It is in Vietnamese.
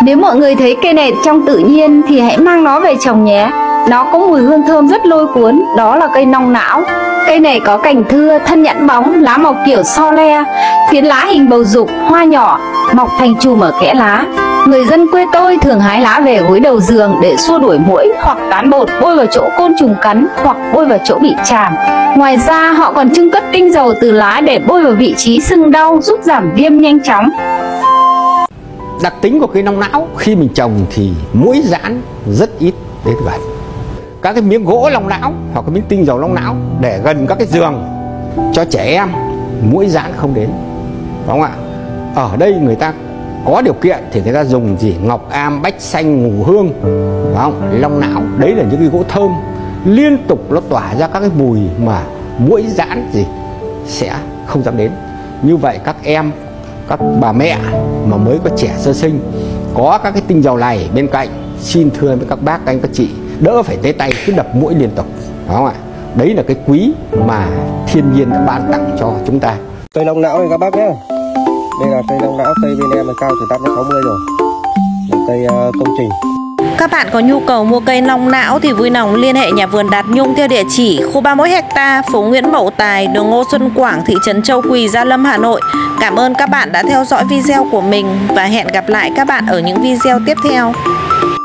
Nếu mọi người thấy cây này trong tự nhiên thì hãy mang nó về trồng nhé. Nó có mùi hương thơm rất lôi cuốn, đó là cây long não. Cây này có cành thưa, thân nhẵn bóng, lá màu kiểu so le, phiến lá hình bầu dục, hoa nhỏ, mọc thành chùm ở kẽ lá. Người dân quê tôi thường hái lá về gối đầu giường để xua đuổi muỗi hoặc tán bột bôi vào chỗ côn trùng cắn hoặc bôi vào chỗ bị chàm. Ngoài ra họ còn chưng cất tinh dầu từ lá để bôi vào vị trí sưng đau giúp giảm viêm nhanh chóng. Đặc tính của cây long não khi mình trồng thì muỗi giãn rất ít đến gần. Các cái miếng gỗ long não hoặc cái miếng tinh dầu long não để gần các cái giường cho trẻ em, muỗi giãn không đến, đúng không ạ? Ở đây người ta có điều kiện thì người ta dùng gì ngọc am, bách xanh, ngủ hương, đúng không? Long não đấy là những cái gỗ thơm liên tục nó tỏa ra các cái mùi mà muỗi giãn gì sẽ không dám đến. Như vậy các em, các bà mẹ mà mới có trẻ sơ sinh có các cái tinh dầu này bên cạnh, xin thưa với các bác, anh các chị, đỡ phải tới tay cứ đập muỗi liên tục, đúng không ạ? Đấy là cái quý mà thiên nhiên đã ban tặng cho chúng ta. Cây long não này các bác nhé. Đây là cây long não, cây bên em là cao từ 8m60 rồi, là cây công trình. Các bạn có nhu cầu mua cây long não thì vui lòng liên hệ nhà vườn Đạt Nhung theo địa chỉ khu 31 ha, phố Nguyễn Mậu Tài, đường Ngô Xuân Quảng, thị trấn Châu Quỳ, Gia Lâm, Hà Nội. Cảm ơn các bạn đã theo dõi video của mình và hẹn gặp lại các bạn ở những video tiếp theo.